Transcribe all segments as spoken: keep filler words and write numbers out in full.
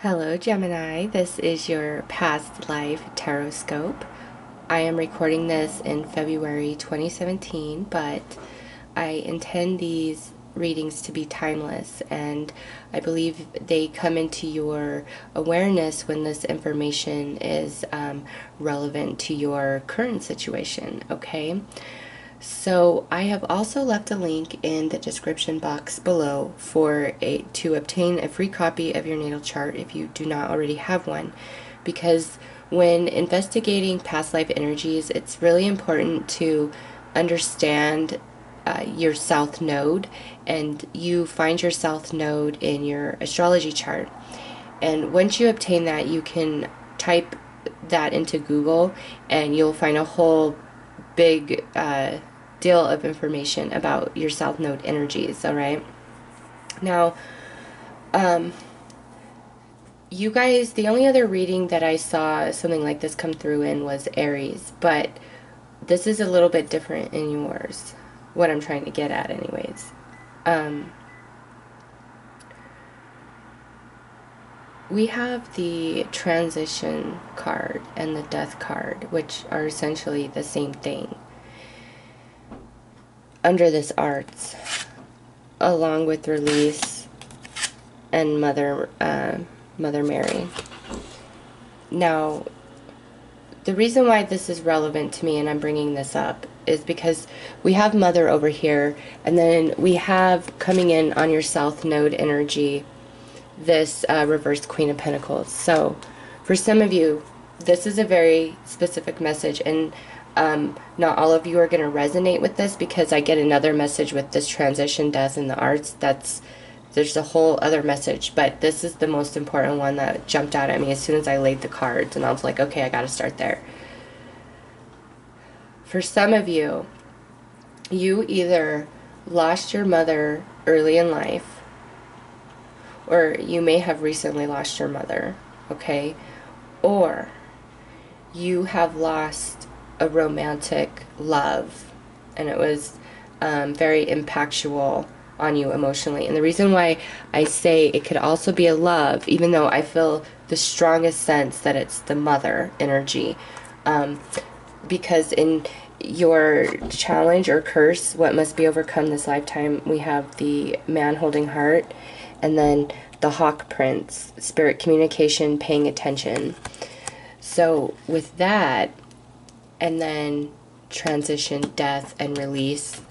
Hello, Gemini. This is your past life Tarotscope. I am recording this in February twenty seventeen, but I intend these readings to be timeless, and I believe they come into your awareness when this information is um, relevant to your current situation, okay? So I have also left a link in the description box below for a to obtain a free copy of your natal chart if you do not already have one, because when investigating past life energies, it's really important to understand uh, your south node, and you find your south node in your astrology chart. And once you obtain that, you can type that into Google and you'll find a whole big uh, deal of information about your south node energies. All right, now um you guys, the only other reading that I saw something like this come through in was Aries, but this is a little bit different in yours, what I'm trying to get at anyways. um we have the transition card and the death card, which are essentially the same thing under this arts, along with release and Mother uh, Mother Mary. Now, the reason why this is relevant to me and I'm bringing this up is because we have Mother over here, and then we have coming in on your South Node energy this uh, reversed Queen of Pentacles. So for some of you, this is a very specific message, and Um, not all of you are going to resonate with this, because I get another message with this transition, death, and the arts. That's, there's a whole other message, but this is the most important one that jumped out at me as soon as I laid the cards, and I was like, okay, I got to start there. For some of you, you either lost your mother early in life, or you may have recently lost your mother, okay? Or you have lost a romantic love, and it was um, very impactful on you emotionally. And the reason why I say it could also be a love, even though I feel the strongest sense that it's the mother energy, um, because in your challenge or curse, what must be overcome this lifetime, we have the man holding heart, and then the hawk prince, spirit communication, paying attention. So with that, and then transition, death, and release,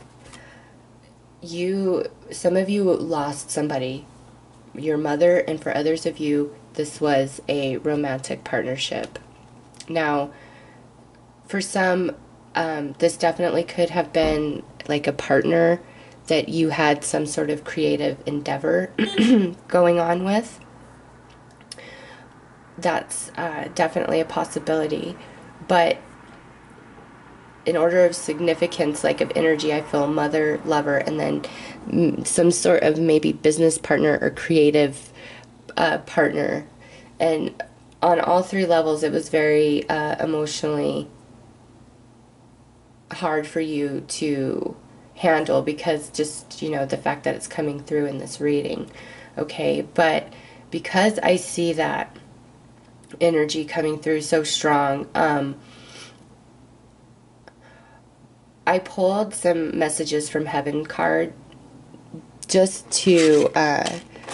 you, some of you lost somebody, your mother, and for others of you, this was a romantic partnership. Now, for some, um, this definitely could have been like a partner that you had some sort of creative endeavor going on with. That's uh, definitely a possibility, but in order of significance, like of energy, I feel mother, lover, and then some sort of maybe business partner or creative uh, partner. And on all three levels, it was very uh, emotionally hard for you to handle, because just, you know, the fact that it's coming through in this reading, okay? But because I see that energy coming through so strong, um, I pulled some messages from Heaven card just to, uh,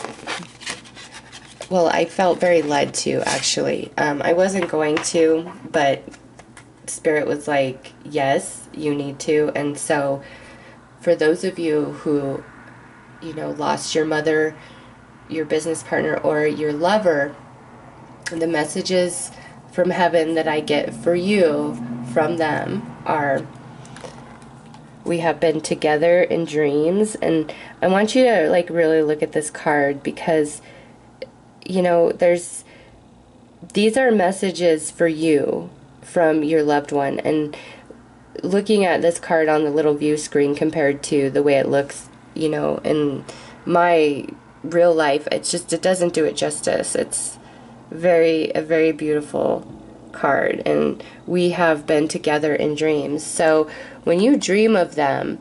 well, I felt very led to, actually. Um, I wasn't going to, but Spirit was like, yes, you need to. And so for those of you who, you know, lost your mother, your business partner, or your lover, the messages from Heaven that I get for you from them are, we have been together in dreams. And I want you to like really look at this card, because, you know, there's, these are messages for you from your loved one. And looking at this card on the little view screen compared to the way it looks, you know, in my real life, it's just, it doesn't do it justice. It's very, a very beautiful card, and we have been together in dreams. So when you dream of them,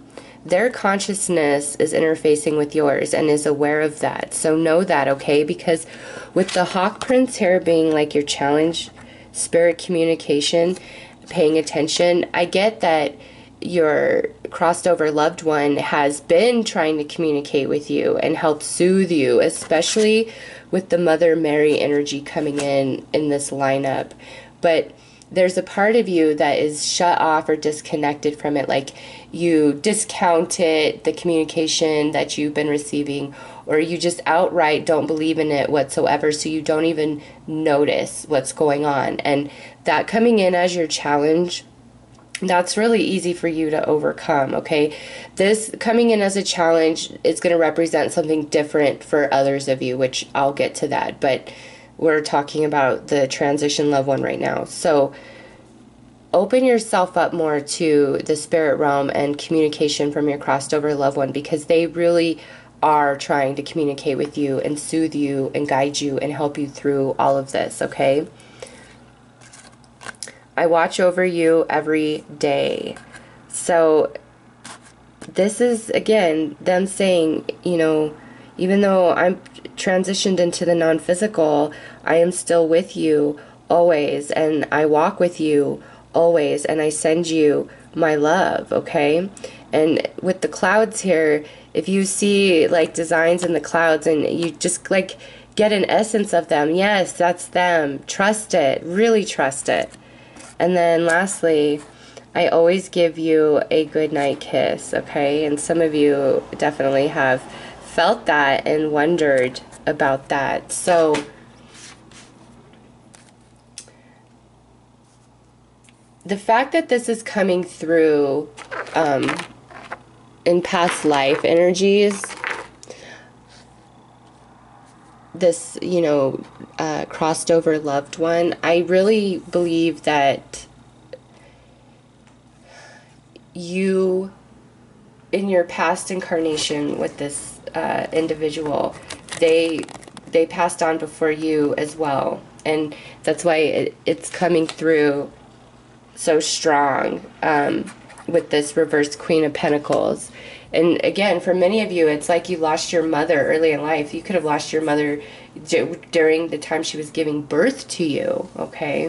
their consciousness is interfacing with yours and is aware of that. So know that, okay? Because with the Hawk Prince here being like your challenge, spirit communication, paying attention, I get that your crossed over loved one has been trying to communicate with you and help soothe you, especially with the Mother Mary energy coming in in this lineup. But there's a part of you that is shut off or disconnected from it, like you discounted the communication that you've been receiving, or you just outright don't believe in it whatsoever, so you don't even notice what's going on. And that coming in as your challenge, that's really easy for you to overcome, okay? This coming in as a challenge is going to represent something different for others of you, which I'll get to that, but we're talking about the transition loved one right now. So open yourself up more to the spirit realm and communication from your crossed over loved one, because they really are trying to communicate with you and soothe you and guide you and help you through all of this, okay? I watch over you every day. So this is, again, them saying, you know, even though I'm transitioned into the non-physical, I am still with you always, and I walk with you always, and I send you my love, okay? And with the clouds here, if you see like designs in the clouds and you just like get an essence of them, yes, that's them. Trust it. Really trust it. And then lastly, I always give you a good night kiss, okay? And some of you definitely have felt that and wondered about that. So the fact that this is coming through um, in past life energies, this, you know, uh, crossed over loved one, I really believe that you, in your past incarnation with this uh, individual, they they passed on before you as well, and that's why it, it's coming through so strong um, with this reversed Queen of Pentacles. And again, for many of you, it's like you lost your mother early in life. You could have lost your mother d during the time she was giving birth to you, okay?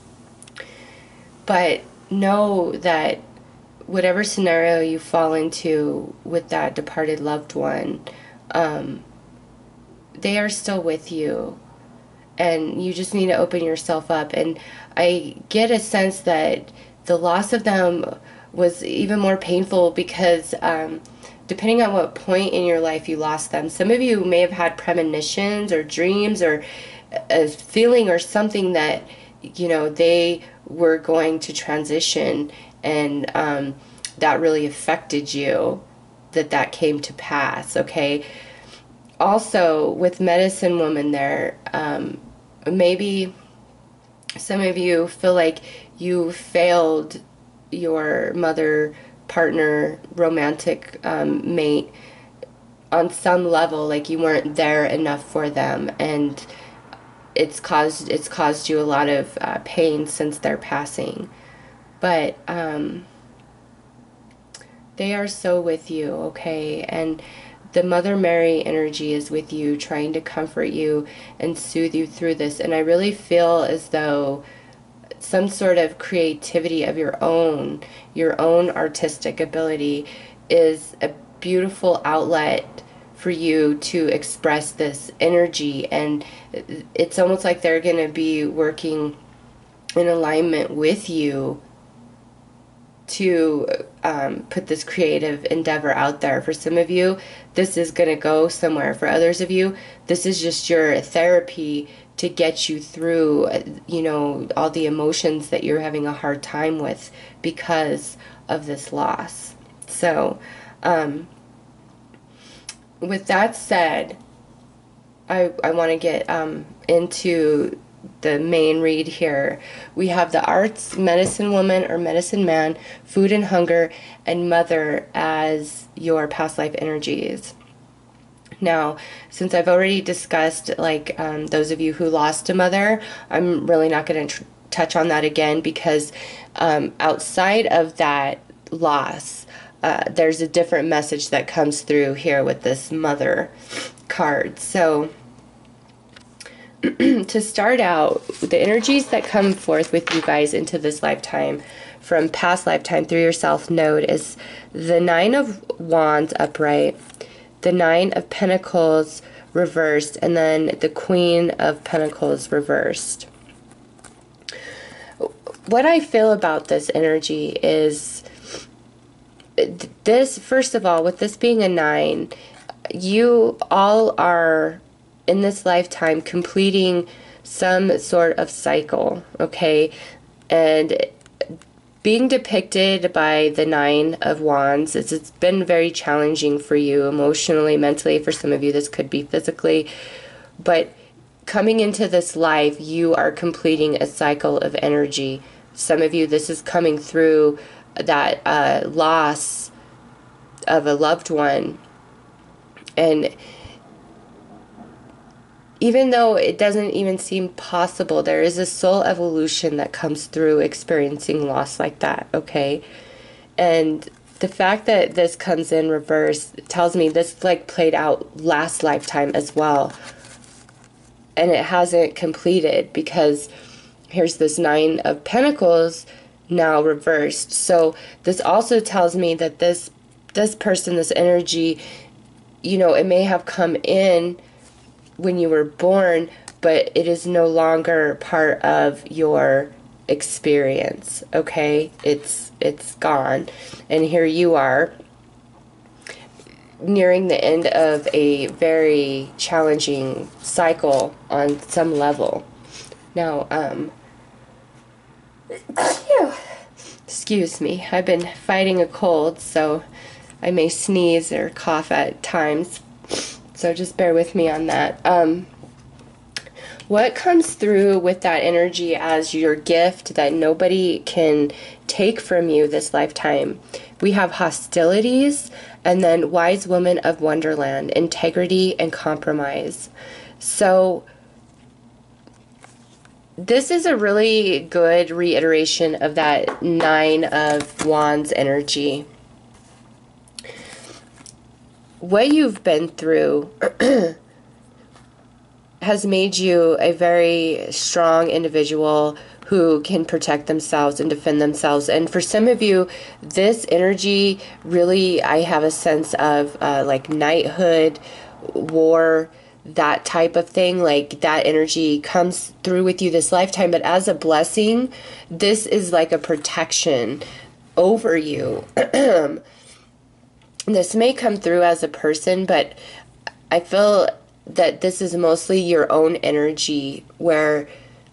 But know that whatever scenario you fall into with that departed loved one, um, they are still with you. And you just need to open yourself up. And I get a sense that the loss of them was even more painful because um, depending on what point in your life you lost them, some of you may have had premonitions or dreams or a feeling or something that, you know, they were going to transition, and um, that really affected you, that that came to pass, okay? Also, with Medicine Woman there, um, maybe some of you feel like you failed your mother, partner, romantic um, mate on some level, like you weren't there enough for them, and it's caused it's caused you a lot of uh, pain since their passing. But um, they are so with you, okay? And the Mother Mary energy is with you, trying to comfort you and soothe you through this. And I really feel as though some sort of creativity of your own, your own artistic ability, is a beautiful outlet for you to express this energy. And it's almost like they're going to be working in alignment with you to um, put this creative endeavor out there. For some of you, this is going to go somewhere. For others of you, this is just your therapy to get you through, you know, all the emotions that you're having a hard time with because of this loss. So, um, with that said, I, I want to get um, into the main read here. We have the Arts, Medicine Woman or Medicine Man, Food and Hunger, and Mother as your past life energies. Now, since I've already discussed, like, um, those of you who lost a mother, I'm really not going to touch on that again, because um, outside of that loss, uh, there's a different message that comes through here with this Mother card. So to start out, the energies that come forth with you guys into this lifetime from past lifetime through your South Node is the Nine of Wands upright, the Nine of Pentacles reversed, and then the Queen of Pentacles reversed. What I feel about this energy is this, first of all, with this being a nine, you all are in this lifetime completing some sort of cycle, okay? And being depicted by the Nine of Wands, is it's been very challenging for you emotionally, mentally. For some of you, this could be physically. But coming into this life, you are completing a cycle of energy. Some of you, this is coming through that uh, loss of a loved one. And even though it doesn't even seem possible, there is a soul evolution that comes through experiencing loss like that, okay? And the fact that this comes in reverse tells me this like played out last lifetime as well. And it hasn't completed, because here's this Nine of Pentacles now reversed. So this also tells me that this this person, this energy, you know, it may have come in when you were born, but it is no longer part of your experience, okay? It's it's gone. And here you are nearing the end of a very challenging cycle on some level. Now, um excuse me, I've been fighting a cold, so I may sneeze or cough at times. So just bear with me on that. Um, what comes through with that energy as your gift that nobody can take from you this lifetime? We have hostilities, and then Wise Woman of Wonderland, integrity and compromise. So this is a really good reiteration of that Nine of Wands energy. What you've been through has made you a very strong individual who can protect themselves and defend themselves. And for some of you, this energy really, I have a sense of uh, like knighthood, war, that type of thing. Like that energy comes through with you this lifetime. But as a blessing, this is like a protection over you. This may come through as a person, but I feel that this is mostly your own energy, where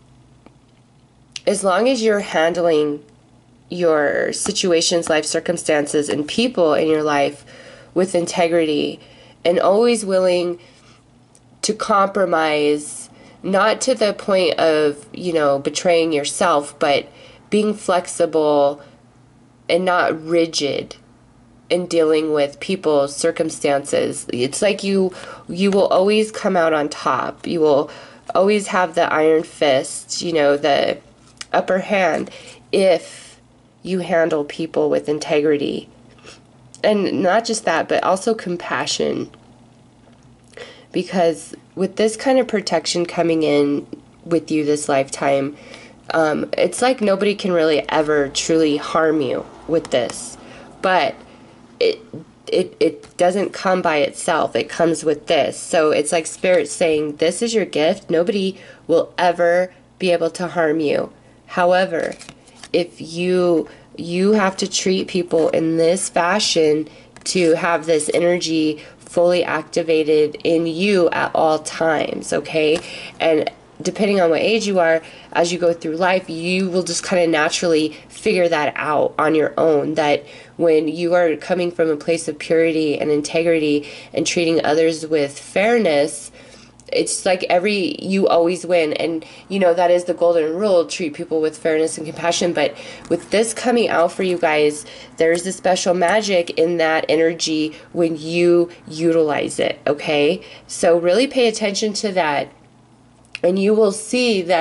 as long as you're handling your situations, life circumstances, and people in your life with integrity and always willing to compromise, not to the point of, you know, betraying yourself, but being flexible and not rigid in dealing with people's circumstances. It's like you you will always come out on top. You will always have the iron fist, you know, the upper hand, if you handle people with integrity. And not just that, but also compassion. Because with this kind of protection coming in with you this lifetime, um, it's like nobody can really ever truly harm you with this. But it it it doesn't come by itself. It comes with this. So it's like Spirit saying, this is your gift. Nobody will ever be able to harm you. However, if you you have to treat people in this fashion to have this energy fully activated in you at all times, okay? And depending on what age you are, as you go through life, you will just kind of naturally figure that out on your own, that when you are coming from a place of purity and integrity and treating others with fairness, it's like every, you always win. And, you know, that is the golden rule, treat people with fairness and compassion. But with this coming out for you guys, there's a special magic in that energy when you utilize it, okay? So really pay attention to that. And you will see that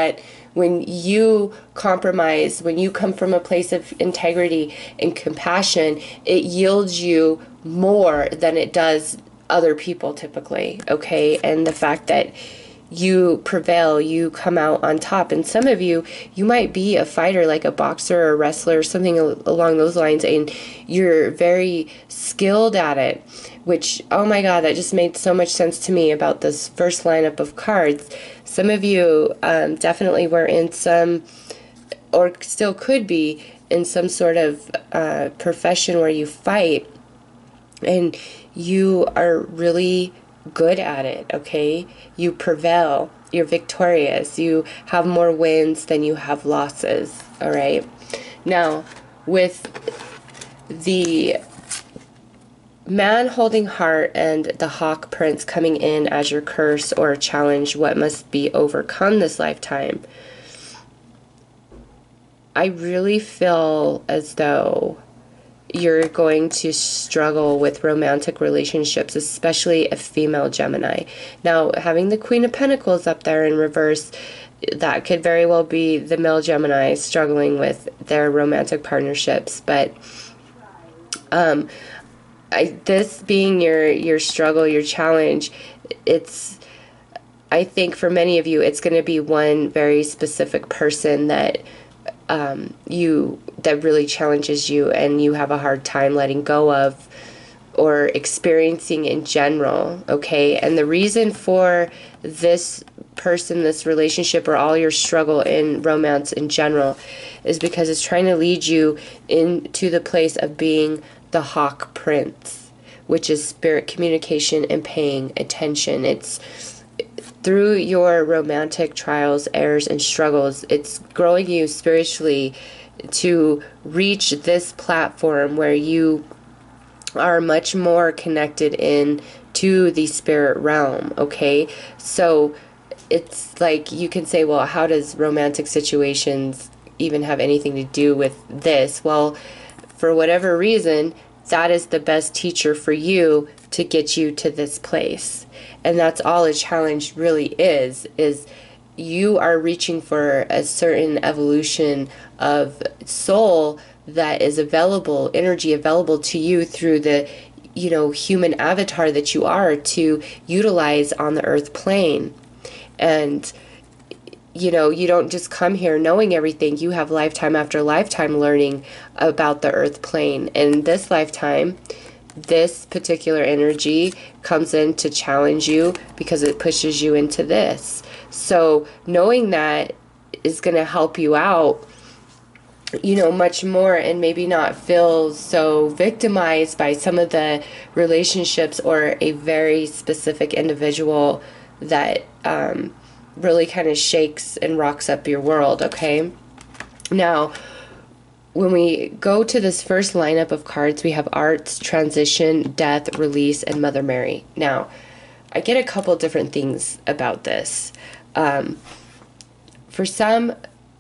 when you compromise, when you come from a place of integrity and compassion, it yields you more than it does other people typically, okay? And the fact that you prevail, you come out on top. And some of you, you might be a fighter, like a boxer or a wrestler or something along those lines, and you're very skilled at it, which, oh my God, that just made so much sense to me about this first lineup of cards. Some of you um, definitely were in some, or still could be, in some sort of uh, profession where you fight, and you are really good at it, okay? You prevail. You're victorious. You have more wins than you have losses, all right? Now, with the man holding heart and the hawk prince coming in as your curse or challenge, what must be overcome this lifetime, I really feel as though you're going to struggle with romantic relationships, especially a female Gemini. Now, having the Queen of Pentacles up there in reverse, that could very well be the male Gemini struggling with their romantic partnerships. But um, I, this being your, your struggle, your challenge, it's, I think for many of you, it's going to be one very specific person that Um, you that really challenges you and you have a hard time letting go of or experiencing in general, okay? And the reason for this person, this relationship, or all your struggle in romance in general is because it's trying to lead you into the place of being the Hawk Prince, which is spirit communication and paying attention. It's through your romantic trials, errors, and struggles, it's growing you spiritually to reach this platform where you are much more connected in to the spirit realm, okay? So it's like you can say, well, how does romantic situations even have anything to do with this? Well, for whatever reason, that is the best teacher for you to get you to this place. And that's all a challenge really is, is you are reaching for a certain evolution of soul that is available, energy available to you through the, you know, human avatar that you are to utilize on the earth plane. And, you know, you don't just come here knowing everything. You have lifetime after lifetime learning about the earth plane. And this lifetime, this particular energy comes in to challenge you because it pushes you into this. So knowing that is going to help you out, you know, much more, and maybe not feel so victimized by some of the relationships or a very specific individual that um, really kind of shakes and rocks up your world, okay? Now, when we go to this first lineup of cards, we have Arts, Transition, Death, Release, and Mother Mary. Now, I get a couple different things about this. Um, for some,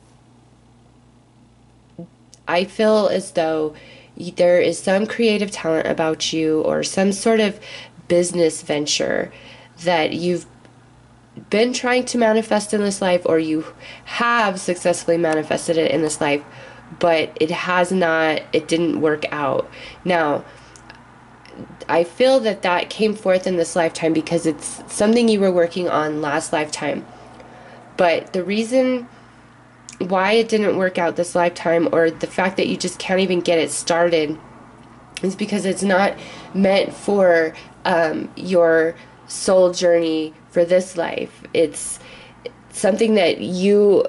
I feel as though there is some creative talent about you or some sort of business venture that you've been trying to manifest in this life, or you have successfully manifested it in this life, but it has not, it didn't work out. Now, I feel that that came forth in this lifetime because it's something you were working on last lifetime. But the reason why it didn't work out this lifetime, or the fact that you just can't even get it started, is because it's not meant for um, your soul journey for this life. It's something that you...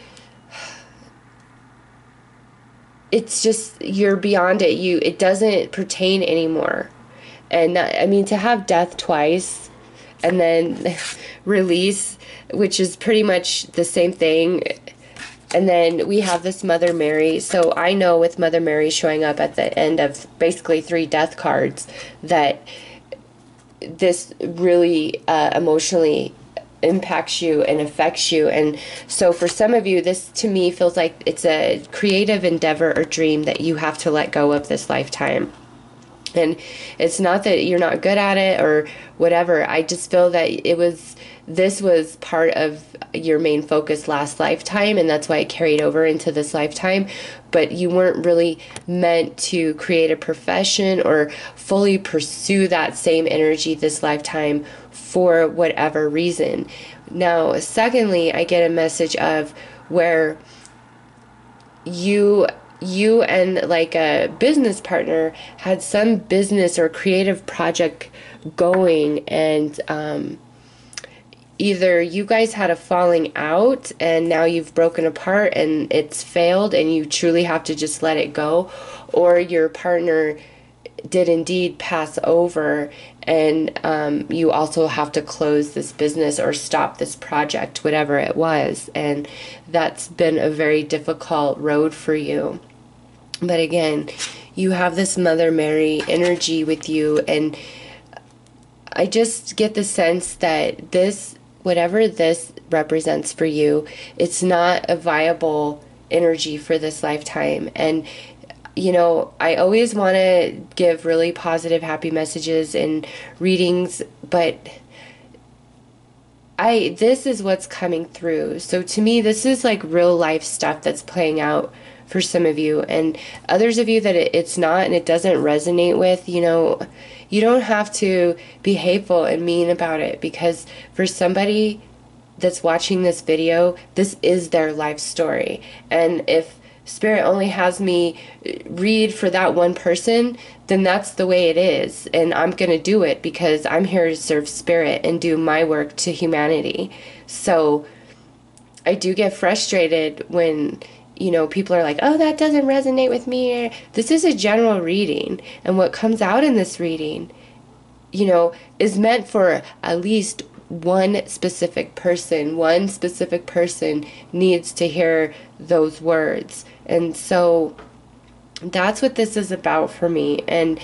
it's just, you're beyond it. You, it doesn't pertain anymore. And that, I mean, to have death twice and then release, which is pretty much the same thing. And then we have this Mother Mary. So I know with Mother Mary showing up at the end of basically three death cards that this really uh, emotionally impacts you and affects you. And so for some of you, this to me feels like it's a creative endeavor or dream that you have to let go of this lifetime. And it's not that you're not good at it or whatever. I just feel that it was, this was part of your main focus last lifetime, and that's why it carried over into this lifetime. But you weren't really meant to create a profession or fully pursue that same energy this lifetime for whatever reason. Now, secondly, I get a message of where you you and like a business partner had some business or creative project going, and um, either you guys had a falling out and now you've broken apart and it's failed and you truly have to just let it go, or your partner did indeed pass over and um, you also have to close this business or stop this project, whatever it was. And that's been a very difficult road for you. But again, you have this Mother Mary energy with you, and I just get the sense that this, whatever this represents for you, it's not a viable energy for this lifetime. And you know, I always want to give really positive, happy messages and readings, but I this is what's coming through. So to me, this is like real life stuff that's playing out for some of you, and others of you that it, it's not and it doesn't resonate with, you know, you don't have to be hateful and mean about it, because for somebody that's watching this video, this is their life story. And if Spirit only has me read for that one person, then that's the way it is. And I'm going to do it because I'm here to serve Spirit and do my work to humanity. So I do get frustrated when, you know, people are like, oh, that doesn't resonate with me. This is a general reading. And what comes out in this reading, you know, is meant for at least one specific person. One specific person needs to hear those words. And so that's what this is about for me. And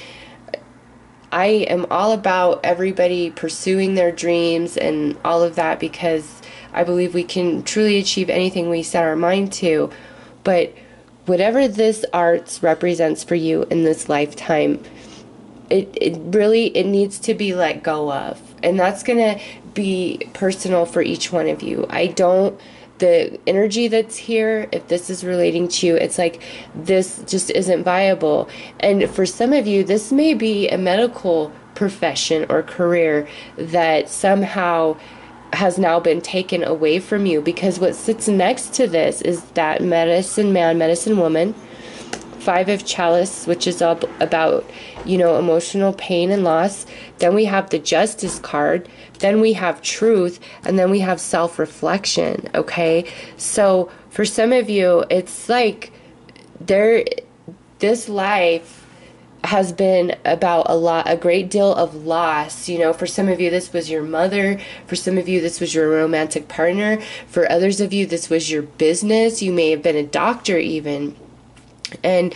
I am all about everybody pursuing their dreams and all of that, because I believe we can truly achieve anything we set our mind to. But whatever this arts represents for you in this lifetime, it, it really, it needs to be let go of. And that's going to be personal for each one of you. I don't, the energy that's here, if this is relating to you, it's like this just isn't viable. And for some of you, this may be a medical profession or career that somehow has now been taken away from you, because what sits next to this is that medicine man, medicine woman, Five of Chalice, which is all about, you know, emotional pain and loss. Then we have the Justice card. Then we have Truth. And then we have self-reflection, okay? So for some of you, it's like there, this life has been about a lot, a great deal of loss. You know, for some of you, this was your mother. For some of you, this was your romantic partner. For others of you, this was your business. You may have been a doctor even. And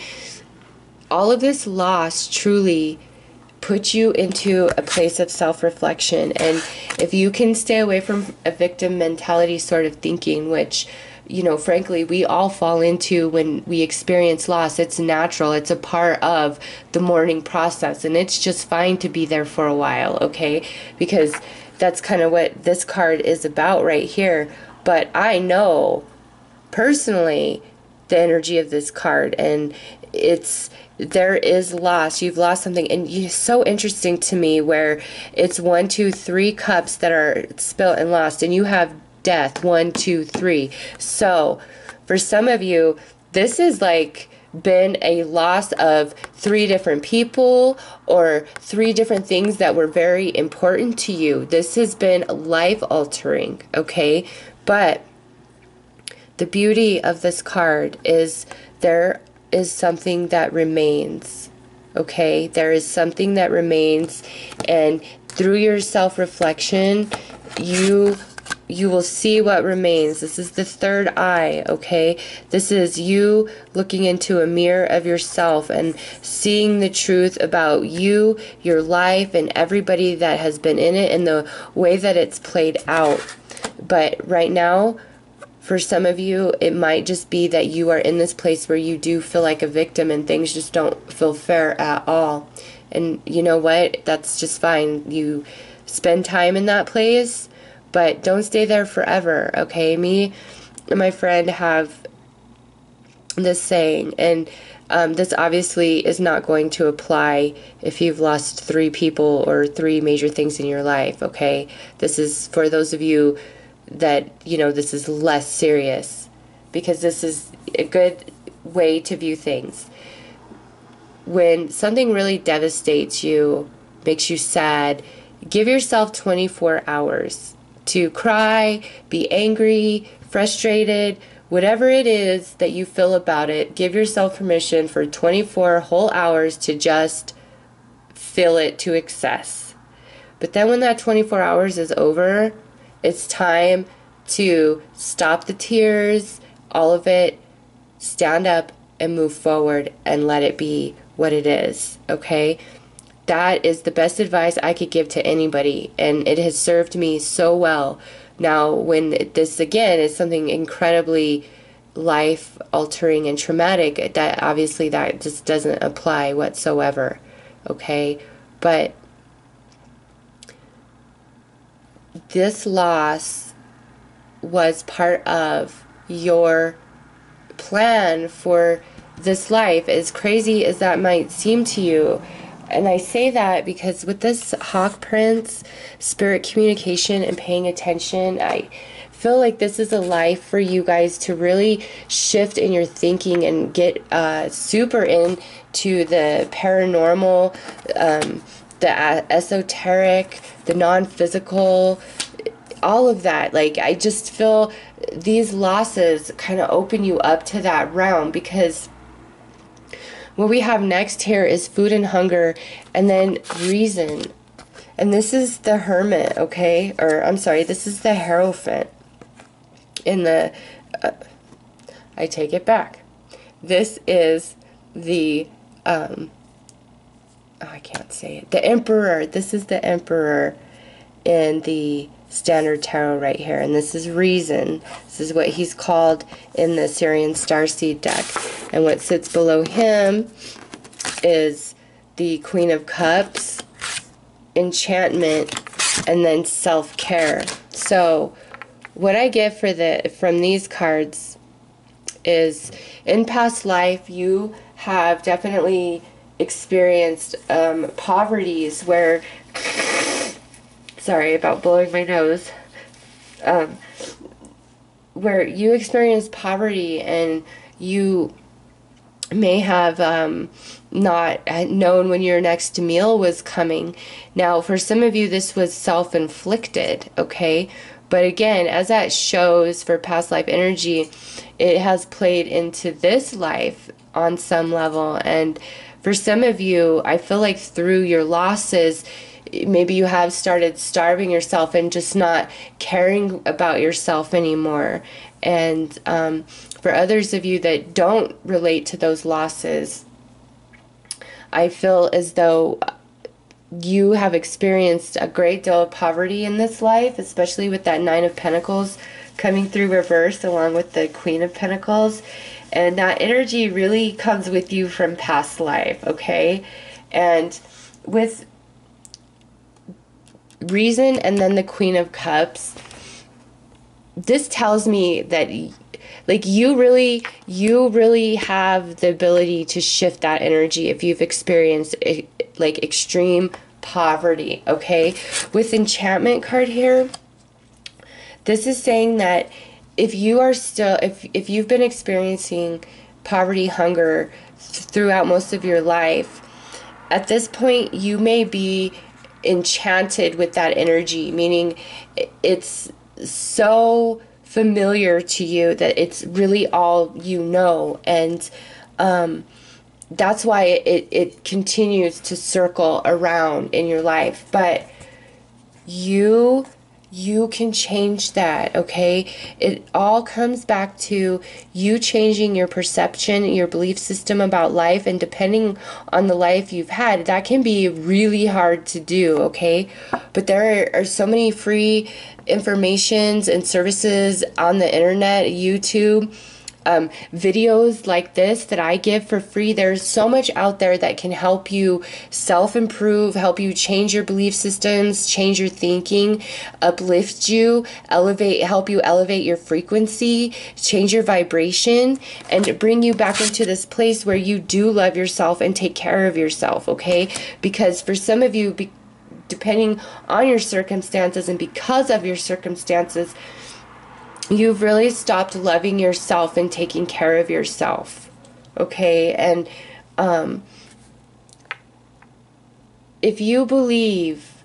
all of this loss truly puts you into a place of self-reflection. And if you can stay away from a victim mentality sort of thinking, which, you know, frankly, we all fall into when we experience loss. It's natural. It's a part of the mourning process. And it's just fine to be there for a while, okay? Because that's kind of what this card is about right here. But I know personally the energy of this card, and it's, there is loss. You've lost something, and it's so interesting to me where it's one, two, three cups that are spilt and lost, and you have death, one, two, three. So for some of you, this is like been a loss of three different people or three different things that were very important to you. This has been life altering, okay? But the beauty of this card is there is something that remains, okay? There is something that remains, and through your self-reflection, you you will see what remains. This is the third eye, okay? This is you looking into a mirror of yourself and seeing the truth about you, your life, and everybody that has been in it and the way that it's played out. But right now, for some of you, it might just be that you are in this place where you do feel like a victim and things just don't feel fair at all. And you know what? That's just fine. You spend time in that place, but don't stay there forever, okay? Me and my friend have this saying, and um, this obviously is not going to apply if you've lost three people or three major things in your life, okay? This is for those of you that, you know, this is less serious, because this is a good way to view things. When something really devastates you, makes you sad, give yourself twenty-four hours to cry, be angry, frustrated, whatever it is that you feel about it. Give yourself permission for twenty-four whole hours to just feel it to excess. But then when that twenty-four hours is over, it's time to stop the tears, all of it, stand up and move forward and let it be what it is, okay? That is the best advice I could give to anybody, and it has served me so well. Now, when this, again, is something incredibly life-altering and traumatic, that obviously that just doesn't apply whatsoever, okay? But this loss was part of your plan for this life, as crazy as that might seem to you. And I say that because with this Hawk Prince, spirit communication and paying attention, I feel like this is a life for you guys to really shift in your thinking and get uh, super into the paranormal, um, the esoteric, the non-physical, all of that. Like, I just feel these losses kind of open you up to that realm, because what we have next here is food and hunger, and then reason. And this is the Hermit, okay? Or, I'm sorry, this is the Hierophant. In the, uh, I take it back. This is the, um, oh, I can't say it. The Emperor. This is the Emperor in the Standard Tarot right here. And this is reason. This is what he's called in the Syrian Starseed deck. And what sits below him is the Queen of Cups, enchantment, and then self-care. So what I get for the from these cards is, in past life you have definitely experienced um, poverties where, sorry about blowing my nose, um, where you experienced poverty, and you may have um, not known when your next meal was coming. Now, for some of you, this was self-inflicted, okay? But again, as that shows for past life energy, it has played into this life on some level. And for some of you, I feel like through your losses, maybe you have started starving yourself and just not caring about yourself anymore. And um, for others of you that don't relate to those losses, I feel as though you have experienced a great deal of poverty in this life, especially with that Nine of Pentacles coming through reverse along with the Queen of Pentacles. And that energy really comes with you from past life, okay? And with reason and then the Queen of Cups, this tells me that like you really you really have the ability to shift that energy if you've experienced like extreme poverty, okay? With enchantment card here, this is saying that if you are still if if you've been experiencing poverty, hunger throughout most of your life, at this point you may be enchanted with that energy, meaning it's so familiar to you that it's really all you know, and um, that's why it, it continues to circle around in your life. But you you can change that, okay? It all comes back to you changing your perception, your belief system about life, and depending on the life you've had, that can be really hard to do, okay? But there are so many free informations and services on the internet, YouTube, um, videos like this that I give for free. There's so much out there that can help you self-improve, help you change your belief systems, change your thinking, uplift you, elevate, help you elevate your frequency, change your vibration, and bring you back into this place where you do love yourself and take care of yourself, okay? Because for some of you, be, depending on your circumstances and because of your circumstances, you've really stopped loving yourself and taking care of yourself, okay? And um, if you believe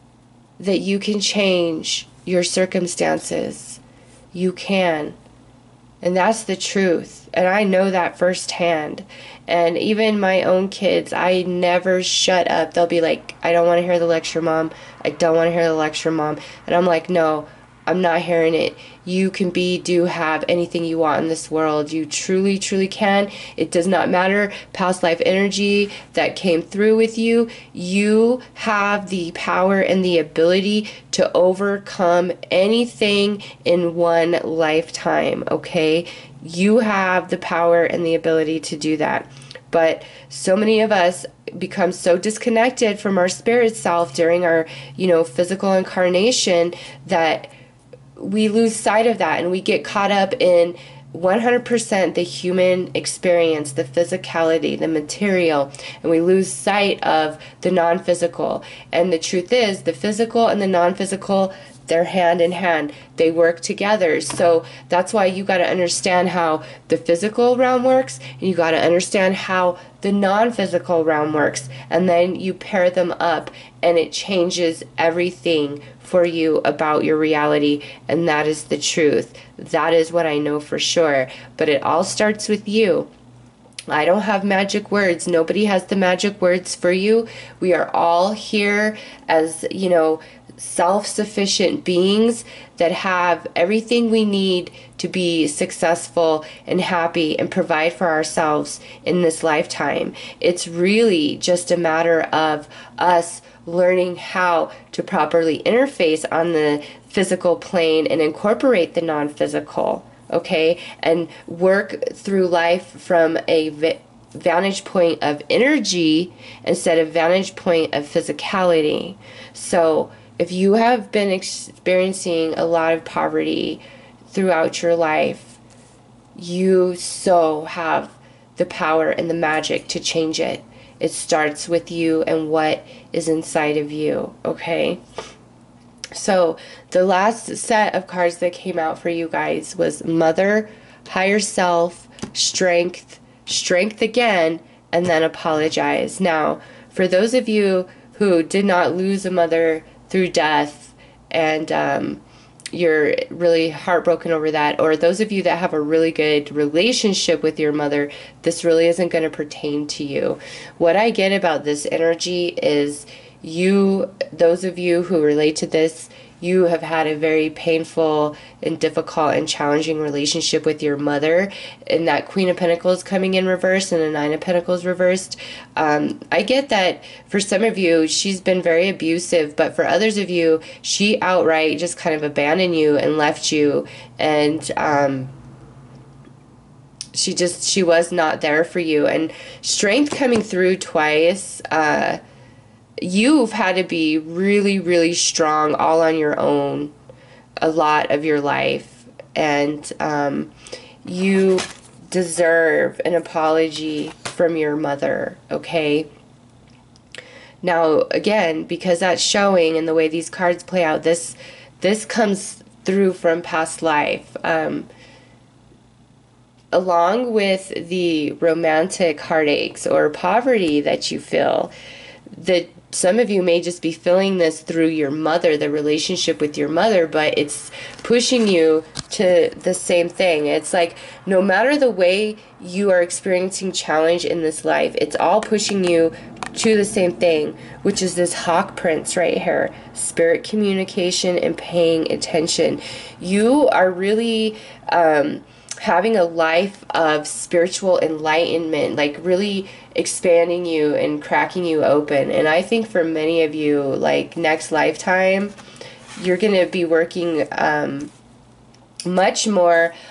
that you can change your circumstances, you can. And that's the truth. And I know that firsthand. And even my own kids, I never shut up. They'll be like, I don't want to hear the lecture, Mom. I don't want to hear the lecture, Mom. And I'm like, no, I'm not hearing it. You can be, do, have anything you want in this world. You truly, truly can. It does not matter past life energy that came through with you. You have the power and the ability to overcome anything in one lifetime, okay? You have the power and the ability to do that. But so many of us become so disconnected from our spirit self during our, you know, physical incarnation that we lose sight of that, and we get caught up in one hundred percent the human experience, the physicality, the material, and we lose sight of the non-physical. And the truth is, the physical and the non-physical, they're hand in hand. They work together. So that's why you got to understand how the physical realm works, and you got to understand how the non-physical realm works. And then you pair them up, and it changes everything for you about your reality. And that is the truth. That is what I know for sure. But it all starts with you. I don't have magic words. Nobody has the magic words for you. We are all here as, you know, self-sufficient beings that have everything we need to be successful and happy and provide for ourselves in this lifetime. It's really just a matter of us learning how to properly interface on the physical plane and incorporate the non-physical, okay? And work through life from a vi- vantage point of energy instead of vantage point of physicality. So if you have been experiencing a lot of poverty throughout your life, you so have the power and the magic to change it. It starts with you and what is inside of you, okay? So the last set of cards that came out for you guys was Mother, Higher Self, Strength, Strength again, and then Apologize. Now, for those of you who did not lose a mother through death, and um, you're really heartbroken over that, or those of you that have a really good relationship with your mother, this really isn't going to pertain to you. What I get about this energy is you, those of you who relate to this, you have had a very painful and difficult and challenging relationship with your mother, and that Queen of Pentacles coming in reverse and the Nine of Pentacles reversed. Um, I get that for some of you, she's been very abusive, but for others of you, she outright just kind of abandoned you and left you, and um, she just, she was not there for you. And Strength coming through twice, uh, you've had to be really, really strong all on your own a lot of your life. And um, you deserve an apology from your mother, okay? Now, again, because that's showing and the way these cards play out, this this comes through from past life. Um, along with the romantic heartaches or poverty that you feel, the some of you may just be feeling this through your mother, the relationship with your mother, but it's pushing you to the same thing. It's like no matter the way you are experiencing challenge in this life, it's all pushing you to the same thing, which is this Hawk Prince right here. Spirit communication and paying attention. You are really um, having a life of spiritual enlightenment, like really expanding you and cracking you open. And I think for many of you, like next lifetime, you're going to be working um, much more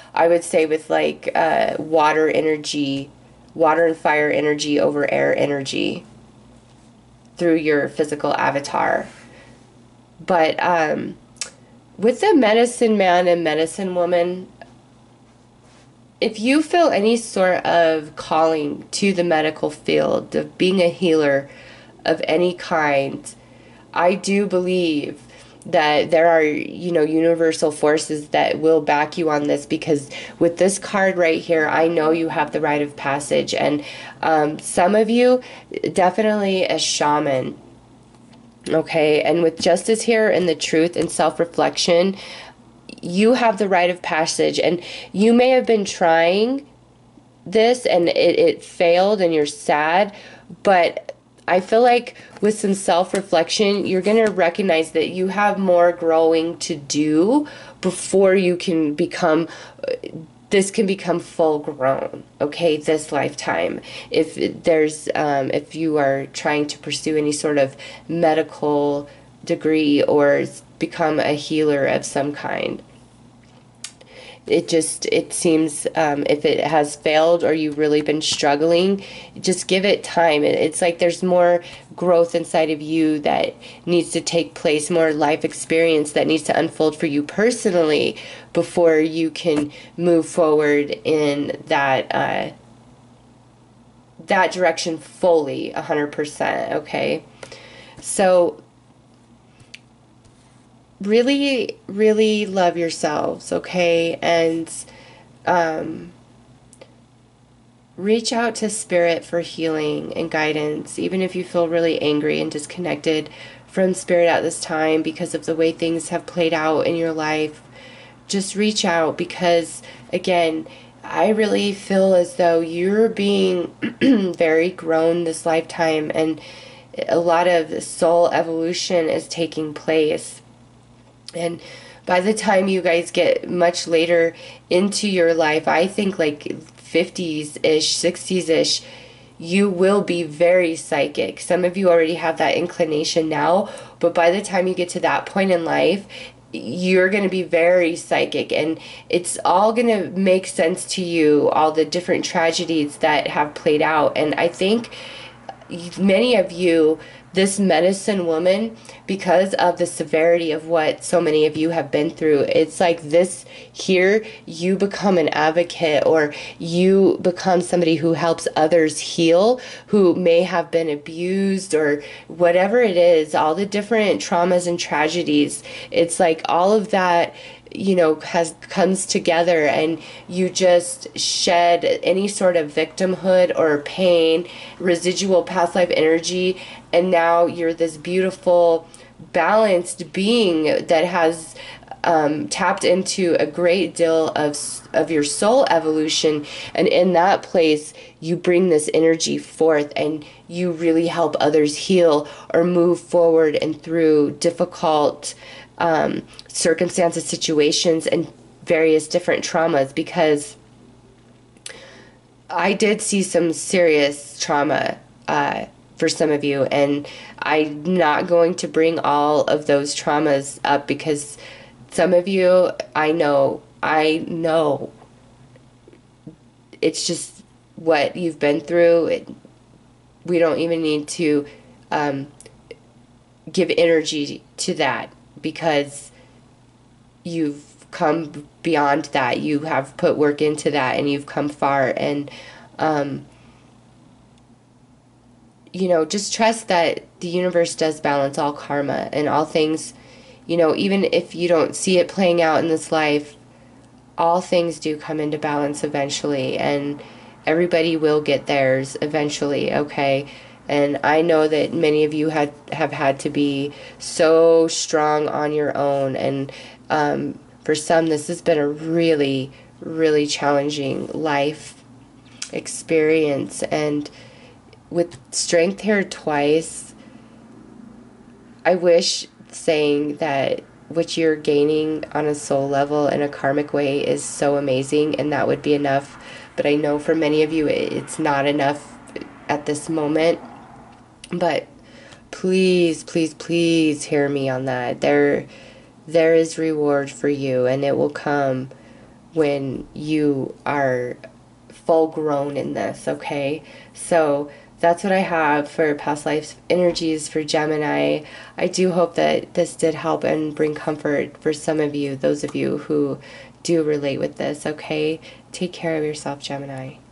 I would say with like uh, water energy, water and fire energy over air energy through your physical avatar. But um, with the medicine man and medicine woman, if you feel any sort of calling to the medical field of being a healer of any kind, I do believe that there are, you know, universal forces that will back you on this, because with this card right here, I know you have the rite of passage. And um, some of you, definitely a shaman, okay? And with justice here and the truth and self-reflection, you have the rite of passage. And you may have been trying this and it, it failed and you're sad, but I feel like with some self-reflection, you're going to recognize that you have more growing to do before you can become, this can become full grown, okay, this lifetime. If there's, um, if you are trying to pursue any sort of medical degree or become a healer of some kind. It just, it seems, um, if it has failed or you've really been struggling, just give it time. It's like there's more growth inside of you that needs to take place, more life experience that needs to unfold for you personally before you can move forward in that, uh, that direction fully, one hundred percent, okay? So really, really love yourselves, okay? And um, reach out to Spirit for healing and guidance, even if you feel really angry and disconnected from Spirit at this time because of the way things have played out in your life. Just reach out, because, again, I really feel as though you're being very grown this lifetime, and a lot of soul evolution is taking place. And by the time you guys get much later into your life, I think like fifties-ish, sixties-ish, you will be very psychic. Some of you already have that inclination now, but by the time you get to that point in life, you're going to be very psychic, and it's all going to make sense to you, all the different tragedies that have played out. And I think many of you, this medicine woman, because of the severity of what so many of you have been through, it's like this here, you become an advocate, or you become somebody who helps others heal who may have been abused, or whatever it is, all the different traumas and tragedies. It's like all of that, you know, has comes together, and you just shed any sort of victimhood or pain, residual past life energy, and now you're this beautiful, balanced being that has um, tapped into a great deal of of your soul evolution. And in that place, you bring this energy forth, and you really help others heal or move forward and through difficult Um, circumstances, situations, and various different traumas, because I did see some serious trauma uh, for some of you, and I'm not going to bring all of those traumas up, because some of you, I know, I know, it's just what you've been through. It, we don't even need to um, give energy to that, because you've come beyond that. You have put work into that, and you've come far. And, um, you know, just trust that the universe does balance all karma and all things. You know, even if you don't see it playing out in this life, all things do come into balance eventually, and everybody will get theirs eventually, okay? And I know that many of you had, have had to be so strong on your own. And um, for some, this has been a really, really challenging life experience. And with strength here twice, I wish saying that what you're gaining on a soul level in a karmic way is so amazing, and that would be enough. But I know for many of you, it's not enough at this moment. But please, please, please hear me on that. There, there is reward for you, and it will come when you are full grown in this, okay? So that's what I have for past life energies for Gemini. I do hope that this did help and bring comfort for some of you, those of you who do relate with this, okay? Take care of yourself, Gemini.